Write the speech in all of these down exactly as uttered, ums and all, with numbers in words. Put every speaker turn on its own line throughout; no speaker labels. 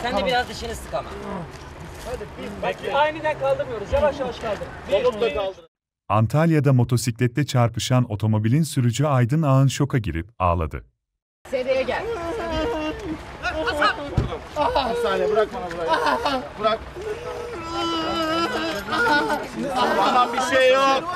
Sen de biraz dişini sık ama.
Bak aniden kaldırmıyoruz. Yavaş yavaş kaldır. Kolumla kaldır.
Antalya'da motosikletle çarpışan otomobilin sürücü Aydın Ağın şoka girip ağladı.
Seriye gel.
Bir saniye bırak bana burayı. Bırak. Bana bir şey yok.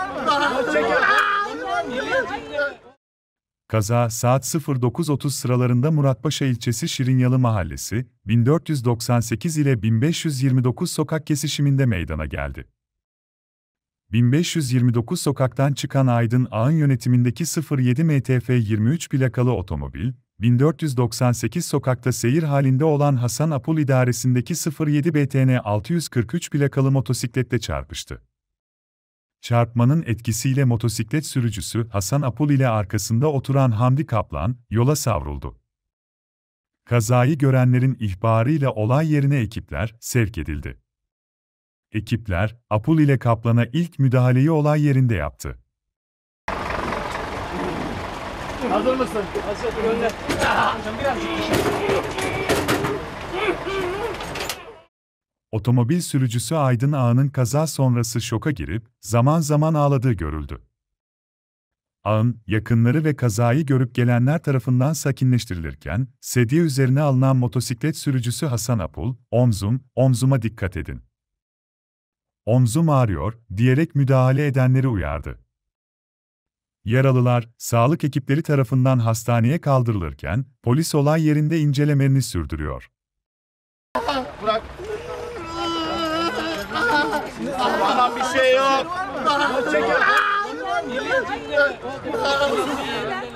Kaza saat sıfır dokuz otuz sıralarında Muratpaşa ilçesi Şirinyalı Mahallesi, bin dört yüz doksan sekiz ile bin beş yüz yirmi dokuz sokak kesişiminde meydana geldi. bin beş yüz yirmi dokuz sokaktan çıkan Aydın Ağın yönetimindeki sıfır yedi M T F yirmi üç plakalı otomobil, bin dört yüz doksan sekiz sokakta seyir halinde olan Hasan Apul idaresindeki sıfır yedi B T N altı yüz kırk üç plakalı motosikletle çarpıştı. Çarpmanın etkisiyle motosiklet sürücüsü Hasan Apul ile arkasında oturan Hamdi Kaplan yola savruldu. Kazayı görenlerin ihbarıyla olay yerine ekipler sevk edildi. Ekipler, Apul ile Kaplan'a ilk müdahaleyi olay yerinde yaptı.
Hazır mısın? Hazır. Gönder. Hocam birazcık dışarı.
Otomobil sürücüsü Aydın Ağa'nın kaza sonrası şoka girip zaman zaman ağladığı görüldü. Ağın, yakınları ve kazayı görüp gelenler tarafından sakinleştirilirken, sedye üzerine alınan motosiklet sürücüsü Hasan Apul, "Omzum, omzuma dikkat edin. Omzum ağrıyor," diyerek müdahale edenleri uyardı. Yaralılar, sağlık ekipleri tarafından hastaneye kaldırılırken, polis olay yerinde incelemelerini sürdürüyor.
Bırak. Bana bir şey yok. Çekil.